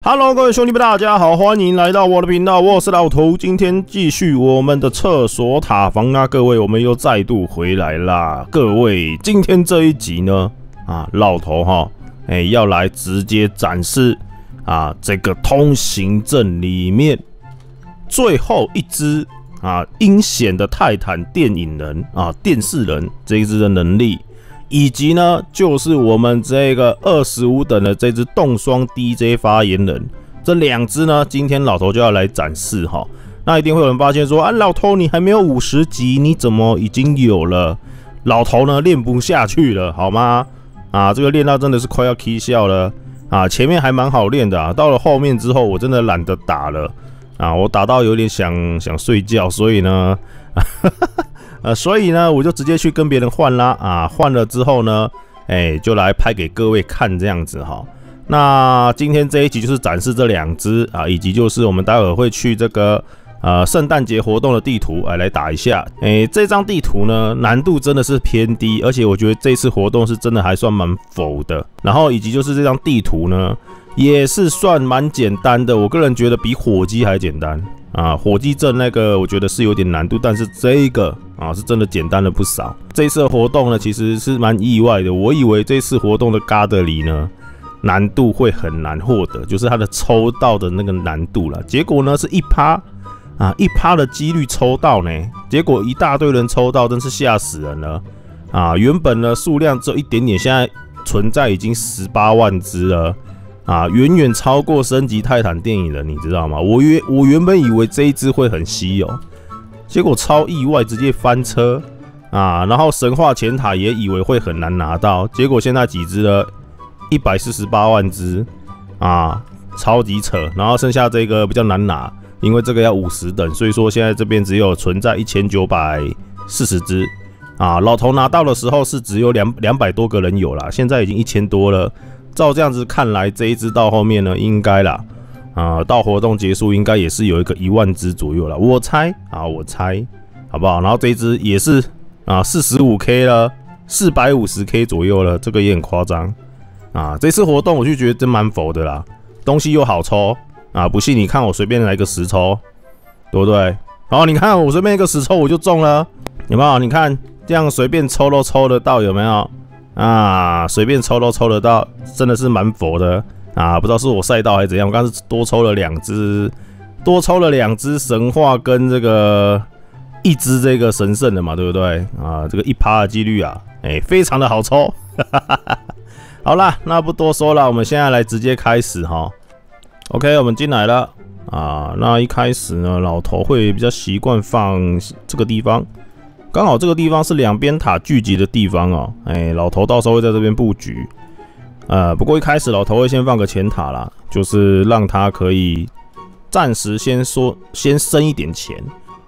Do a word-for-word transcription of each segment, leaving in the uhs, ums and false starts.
Hello， 各位兄弟们，大家好，欢迎来到我的频道，我是老头。今天继续我们的厕所塔防啊，各位，我们又再度回来啦。各位，今天这一集呢，啊，老头哈，哎、欸，要来直接展示啊，这个通行证里面最后一只啊阴险的泰坦电影人啊，电视人这一只的能力。以及呢，就是我们这个二十五等的这只冻霜 D J 发言人，这两只呢，今天老头就要来展示哈。那一定会有人发现说，啊，老头你还没有五十级，你怎么已经有了？老头呢练不下去了，好吗？啊，这个练到真的是快要起笑了啊！前面还蛮好练的啊，到了后面之后，我真的懒得打了啊，我打到有点想想睡觉，所以呢。呃，所以呢，我就直接去跟别人换啦啊，换了之后呢，哎、欸，就来拍给各位看这样子哈。那今天这一集就是展示这两只啊，以及就是我们待会会去这个呃圣诞节活动的地图，哎、啊，来打一下。哎、欸，这张地图呢难度真的是偏低，而且我觉得这次活动是真的还算蛮否的。然后以及就是这张地图呢，也是算蛮简单的，我个人觉得比火鸡还简单。啊，火鸡阵那个我觉得是有点难度，但是这个啊是真的简单了不少。这一次的活动呢，其实是蛮意外的。我以为这次活动的嘎德里呢难度会很难获得，就是它的抽到的那个难度啦。结果呢是一趴啊一趴的几率抽到呢，结果一大堆人抽到，真是吓死人了啊！原本呢数量只有一点点，现在存在已经十八万只了。啊，远远超过升级泰坦电影人，你知道吗？我原我原本以为这一只会很稀有，结果超意外，直接翻车啊！然后神话前塔也以为会很难拿到，结果现在几只了，一百四十八万只啊，超级扯。然后剩下这个比较难拿，因为这个要五十等，所以说现在这边只有存在一千九百四十只啊。老头拿到的时候是只有两两百多个人有啦，现在已经一千多了。照这样子看来，这一只到后面呢，应该啦，啊，到活动结束应该也是有一个一万只左右啦，我猜啊，我猜，好不好？然后这一只也是啊， 四十五K 了， 四百五十K 左右了，这个也很夸张啊。这次活动我就觉得真蛮佛的啦，东西又好抽啊，不信你看我随便来个十抽，对不对？然后你看我随便一个十抽我就中了，有没有？你看这样随便抽都抽得到，有没有？啊，随便抽都抽得到，真的是蛮佛的啊！不知道是我赛道还是怎样，我刚刚是多抽了两只，多抽了两只神话跟这个一只这个神圣的嘛，对不对？啊，这个一趴的几率啊，哎、欸，非常的好抽。好啦，那不多说了，我们现在来直接开始哈。OK， 我们进来了啊。那一开始呢，老头会比较习惯放这个地方。刚好这个地方是两边塔聚集的地方哦，哎、欸，老头到时候会在这边布局，呃，不过一开始老头会先放个前塔啦，就是让他可以暂时先说先生一点钱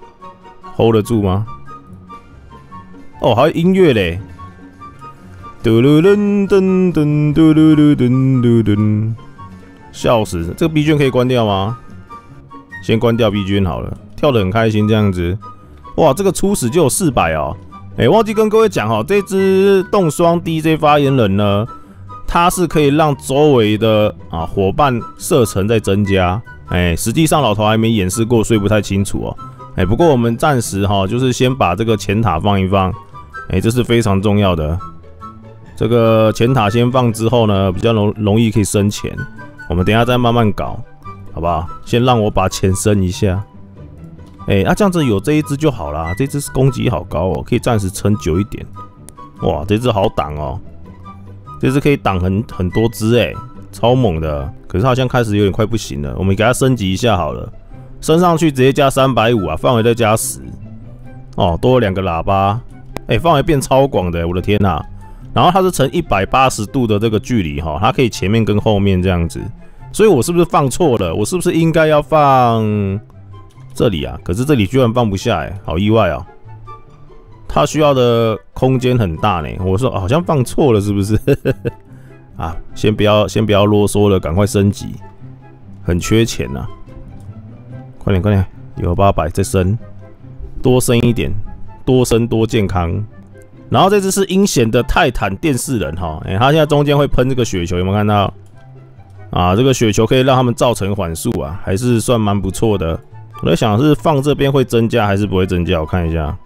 ，hold 得住吗？哦，还有音乐嘞，嘟噜噔噔噔嘟噜噜噔嘟噔，笑死！这个 B 卷可以关掉吗？先关掉 B 卷好了，跳得很开心这样子。哇，这个初始就有四百哦！哎、欸，忘记跟各位讲哈，这只冻霜 D J 发言人呢，它是可以让周围的啊伙伴射程在增加。哎、欸，实际上老头还没演示过，所以不太清楚哦。哎、欸，不过我们暂时哈，就是先把这个前塔放一放。哎、欸，这是非常重要的。这个前塔先放之后呢，比较容容易可以生钱。我们等一下再慢慢搞，好不好？先让我把钱生一下。哎、欸，那、啊、这样子有这一只就好啦，这只攻击好高哦，可以暂时撑久一点。哇，这只好挡哦，这只可以挡很很多只哎，超猛的。可是它好像开始有点快不行了，我们给它升级一下好了，升上去直接加三百五十啊，范围再加十。哦，多了两个喇叭，哎、欸，范围变超广的，我的天哪、啊！然后它是呈一百八十度的这个距离哈，它可以前面跟后面这样子，所以我是不是放错了？我是不是应该要放？这里啊，可是这里居然放不下哎，好意外哦！它需要的空间很大呢。我说好像放错了，是不是？啊，先不要先不要啰嗦了，赶快升级，很缺钱呐、啊！快点快点，有八百再升，多升一点，多升多健康。然后这只是阴险的泰坦电视人哈，哎、欸，他现在中间会喷这个雪球，有没有看到？ 啊，这个雪球可以让他们造成缓速啊，还是算蛮不错的。我在想是放这边会增加还是不会增加？我看一下，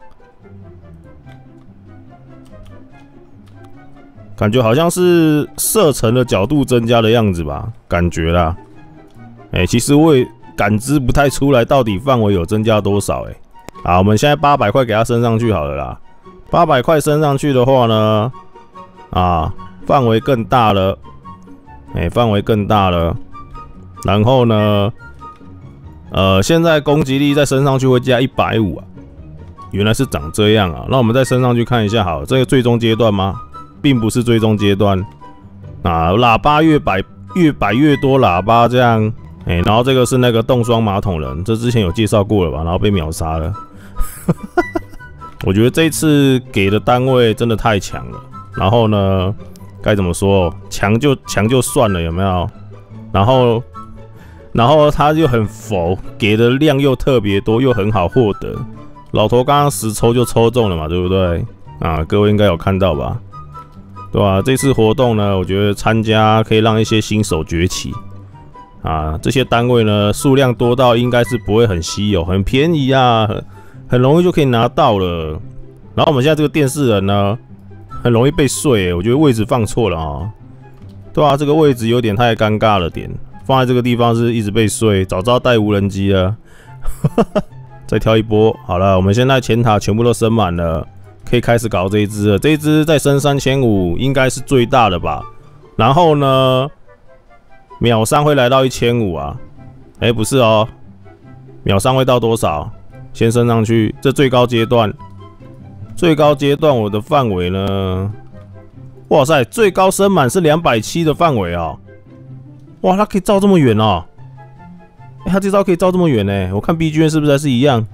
感觉好像是射程的角度增加的样子吧，感觉啦。哎、欸，其实我也感知不太出来到底范围有增加多少哎、欸。好，我们现在八百块给它升上去好了啦。八百块升上去的话呢，啊，范围更大了。哎、欸，范围更大了。然后呢，呃，现在攻击力再升上去会加一百五啊。原来是长这样啊。那我们再升上去看一下，好，这个最终阶段吗？并不是最终阶段啊。喇叭越摆越摆越多喇叭这样。哎、欸，然后这个是那个冻霜马桶人，这之前有介绍过了吧？然后被秒杀了。我觉得这一次给的单位真的太强了。然后呢，该怎么说？强就强就算了，有没有？然后，然后他又很佛，给的量又特别多，又很好获得。老头刚刚十抽就抽中了嘛，对不对？啊，各位应该有看到吧？对吧、啊？这次活动呢，我觉得参加可以让一些新手崛起。啊，这些单位呢，数量多到应该是不会很稀有，很便宜啊，很, 很容易就可以拿到了。然后我们现在这个电视人呢，很容易被睡、欸，我觉得位置放错了啊、喔。对啊，这个位置有点太尴尬了点，放在这个地方是一直被睡，早知道带无人机了。再挑一波，好了，我们现在前塔全部都升满了，可以开始搞这一只了。这一只再升三千五，应该是最大的吧？然后呢？秒伤会来到一千五啊？哎、欸，不是哦，秒伤会到多少？先升上去，这最高阶段，最高阶段我的范围呢？哇塞，最高升满是两百七的范围哦！哇，它可以照这么远哦！哎、欸，它这招可以照这么远呢？我看 B G M 是不是还是一样？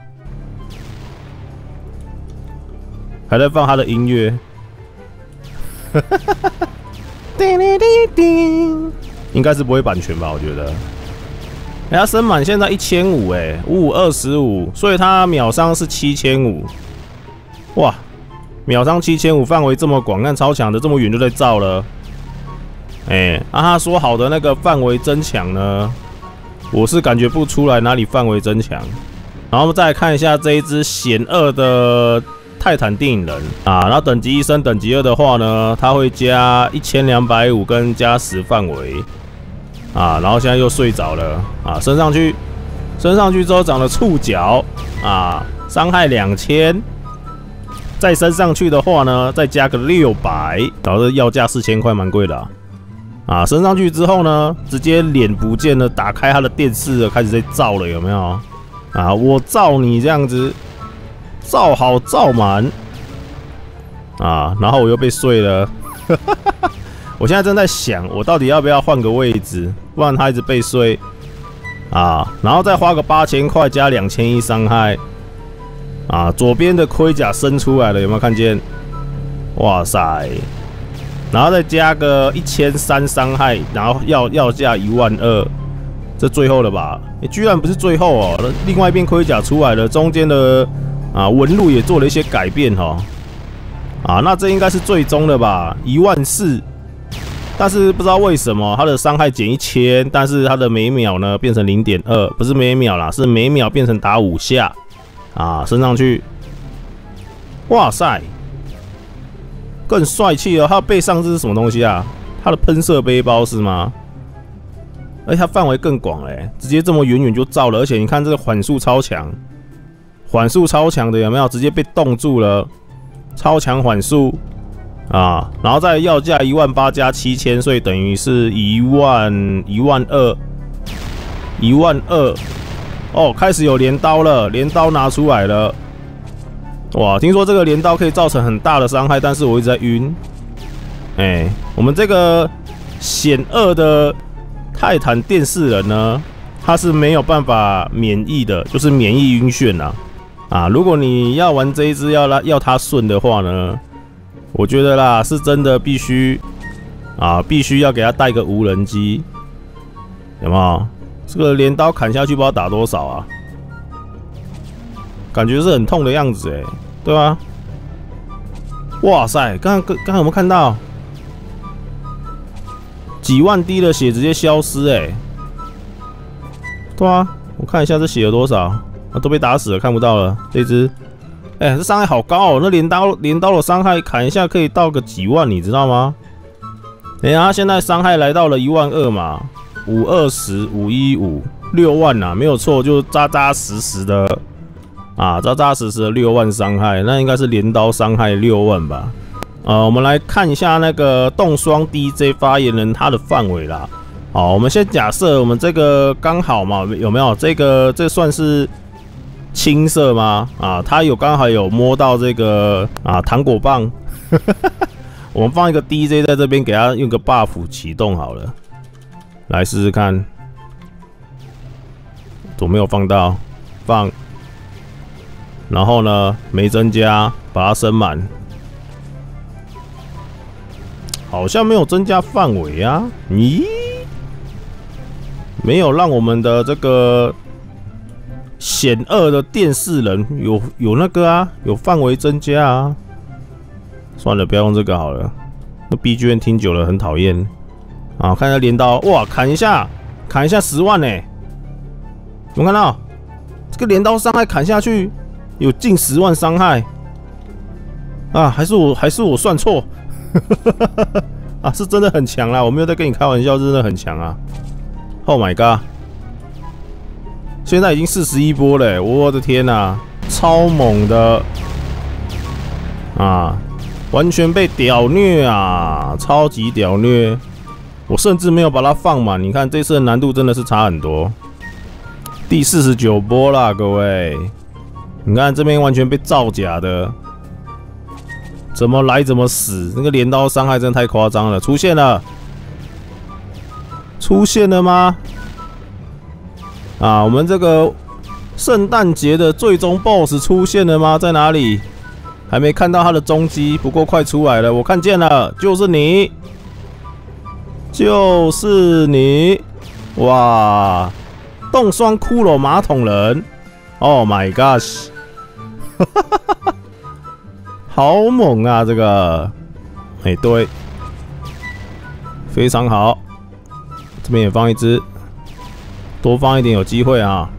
还在放它的音乐。叮叮叮叮。应该是不会版权吧？我觉得，哎、欸，它升满现在一千五，哎，五五二十五，所以它秒伤是七千五，哇，秒伤七千五，范围这么广，看超强的，这么远就在照了，哎、欸，啊，他说好的那个范围增强呢，我是感觉不出来哪里范围增强。然后再来看一下这一只险恶的泰坦电影人啊，然后等级一升，等级二的话呢，它会加一千两百五跟加十范围。啊，然后现在又睡着了啊，升上去，升上去之后长了触角啊，伤害两千，再升上去的话呢，再加个六百，然后这要价四千块，蛮贵的啊。啊，升上去之后呢，直接脸不见了，打开他的电视了，开始在照了，有没有？啊，我照你这样子，照好照满啊，然后我又被睡了。我现在正在想，我到底要不要换个位置，不然他一直被睡啊。然后再花个八千块加两千一伤害啊。左边的盔甲伸出来了，有没有看见？哇塞！然后再加个一千三伤害，然后要要价一万二，这最后了吧？欸、居然不是最后哦，另外一边盔甲出来了，中间的啊纹路也做了一些改变哦。啊，那这应该是最终的吧？一万四。但是不知道为什么它的伤害减一千，但是它的每秒呢变成 零点二， 不是每秒啦，是每秒变成打五下啊，升上去，哇塞，更帅气了！它背上这是什么东西啊？它的喷射背包是吗？而且它范围更广嘞、欸，直接这么远远就照了，而且你看这个缓速超强，缓速超强的有没有？直接被冻住了，超强缓速。啊，然后再要价一万八加七千，所以等于是一万一万二，一万二。哦，开始有镰刀了，镰刀拿出来了。哇，听说这个镰刀可以造成很大的伤害，但是我一直在晕。哎、欸，我们这个险恶的泰坦电视人呢，他是没有办法免疫的，就是免疫晕眩呐。啊，如果你要玩这一只要拉要它顺的话呢？我觉得啦，是真的必须啊，必须要给他带个无人机，有没有？这个镰刀砍下去不知道打多少啊，感觉是很痛的样子哎，对吧？哇塞，刚刚刚刚有没有看到几万滴的血直接消失哎、欸。对啊，我看一下这血有多少，啊都被打死了，看不到了。这只，哎、欸，这伤害好高哦，那镰刀镰刀的伤害砍一下可以到个几万，你知道吗？哎呀，现在伤害来到了一万二嘛，五二十五一五六万呐、啊，没有错，就扎扎实实的啊，扎扎实实的六万伤害，那应该是镰刀伤害六万吧？呃，我们来看一下那个冻霜 D J 发言人他的范围啦。好，我们先假设我们这个刚好嘛，有没有这个这算是青色吗？啊，他有刚好有摸到这个啊糖果棒，我们放一个 D J 在这边，给他用个 buff 启动好了，来试试看。我没有放到，放，然后呢没增加，把它升满。好像没有增加范围啊？咦，没有让我们的这个险恶的电视人有有那个啊，有范围增加啊。算了，不要用这个好了。那 B G M 听久了很讨厌啊！看一下镰刀，哇，砍一下，砍一下十万呢、欸！有没有看到这个镰刀伤害砍下去有近十万伤害啊？还是我还是我算错？啊，是真的很强啦！我没有在跟你开玩笑，真的很强啊 ！Oh my god！ 现在已经四十一波了、欸，我的天哪、啊，超猛的啊！完全被屌虐啊，超级屌虐！我甚至没有把它放满，你看这次的难度真的是差很多。第四十九波啦，各位，你看这边完全被造假的。怎么来怎么死，那个镰刀伤害真的太夸张了！出现了，出现了吗？啊，我们这个圣诞节的最终 B O S S 出现了吗？在哪里？还没看到他的踪迹，不过快出来了，我看见了，就是你，就是你！哇，冻霜骷髅马桶人 ！Oh my gosh！ 好猛啊！这个，哎、欸，对，非常好。这边也放一只，多放一点有机会啊！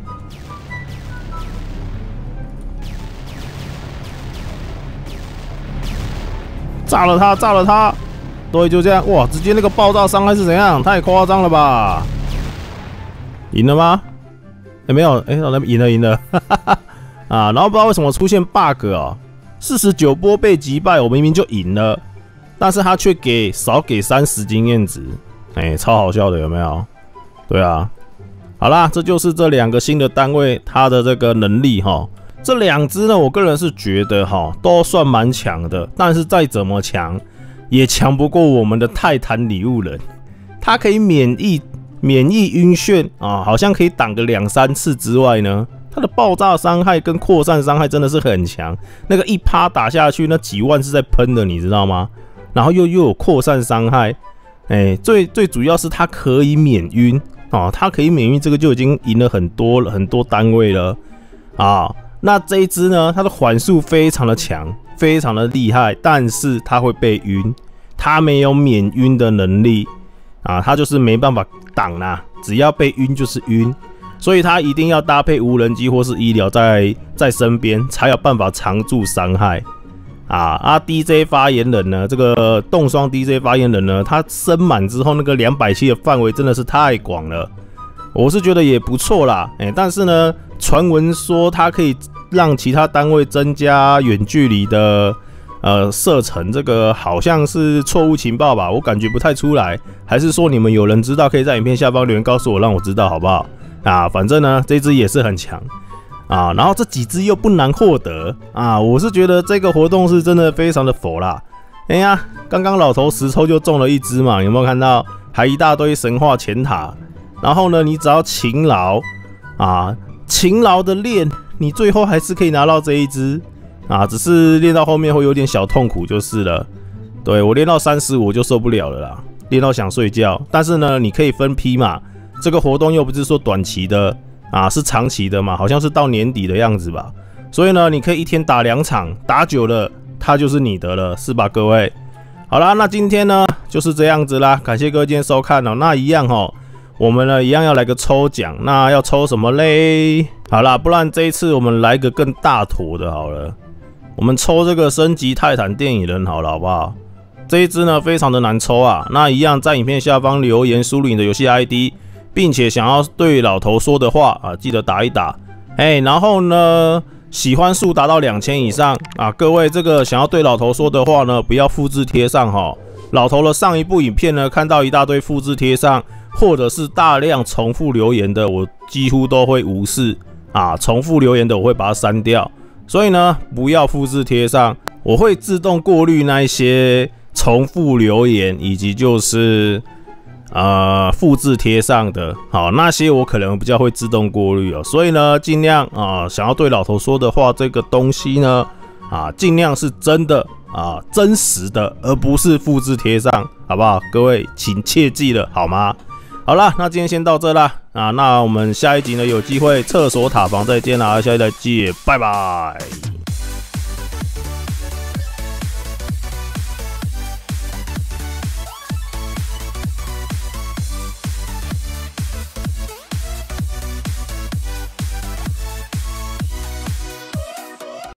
炸了他，炸了他！对，就这样，哇！直接那个爆炸伤害是怎样？太夸张了吧！赢了吗？哎、欸，没有，哎、欸，那赢了，赢了，哈哈哈！啊，然后不知道为什么出现 bug 哦。四十九波被击败，我明明就赢了，但是他却给少给三十经验值，哎、欸，超好笑的，有没有？对啊，好啦，这就是这两个新的单位它的这个能力哈。这两只呢，我个人是觉得哈都算蛮强的，但是再怎么强，也强不过我们的泰坦礼物人。它可以免疫免疫晕眩啊，好像可以挡个两三次之外呢。它的爆炸伤害跟扩散伤害真的是很强，那个一趴打下去，那几万是在喷的，你知道吗？然后又又有扩散伤害，哎、欸，最最主要是它可以免晕啊，它可以免晕，这个就已经赢了很多很多单位了啊。那这一只呢，它的缓速非常的强，非常的厉害，但是它会被晕，它没有免晕的能力啊，它就是没办法挡啦，只要被晕就是晕。所以他一定要搭配无人机或是医疗在在身边，才有办法常驻伤害啊！啊 ，D J 发言人呢，这个冻霜 D J 发言人呢，他升满之后，那个两百七的范围真的是太广了，我是觉得也不错啦。哎、欸，但是呢，传闻说它可以让其他单位增加远距离的呃射程，这个好像是错误情报吧？我感觉不太出来，还是说你们有人知道，可以在影片下方留言告诉我，让我知道好不好？啊，反正呢，这只也是很强啊，然后这几只又不难获得啊，我是觉得这个活动是真的非常的佛啦。哎呀，刚刚老头十抽就中了一只嘛，有没有看到？还一大堆神话钱塔，然后呢，你只要勤劳啊，勤劳的练，你最后还是可以拿到这一只啊，只是练到后面会有点小痛苦就是了。对，我练到三十五就受不了了啦，练到想睡觉。但是呢，你可以分批嘛。这个活动又不是说短期的啊，是长期的嘛，好像是到年底的样子吧。所以呢，你可以一天打两场，打久了它就是你的了，是吧，各位？好啦，那今天呢就是这样子啦，感谢各位今天收看哦。那一样哦，我们呢一样要来个抽奖，那要抽什么嘞？好啦，不然这一次我们来个更大坨的好了，我们抽这个升级泰坦电影人好了，好不好？这一支呢非常的难抽啊，那一样在影片下方留言输入你的游戏 I D， 并且想要对老头说的话啊，记得打一打。哎，然后呢，喜欢数达到两千以上啊，各位这个想要对老头说的话呢，不要复制贴上哈。老头的上一部影片呢，看到一大堆复制贴上，或者是大量重复留言的，我几乎都会无视啊。重复留言的我会把它删掉，所以呢，不要复制贴上，我会自动过滤那一些重复留言，以及就是呃复制贴上的，好，那些我可能比较会自动过滤哦。所以呢，尽量啊、呃，想要对老头说的话，这个东西呢，啊，尽量是真的啊，真实的，而不是复制贴上，好不好？各位请切记了，好吗？好啦，那今天先到这啦，啊，那我们下一集呢有机会厕所塔防再见啦，下一集再见，拜拜。